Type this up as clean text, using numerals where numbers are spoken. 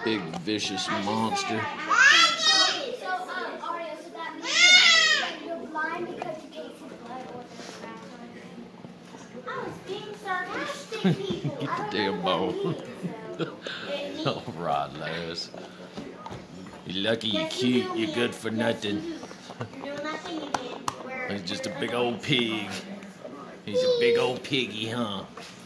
big vicious monster. Get the damn bone. Alright, Liz. You're lucky you're cute, you're good for nothing. He's just a big old pig. He's a big old piggy, huh?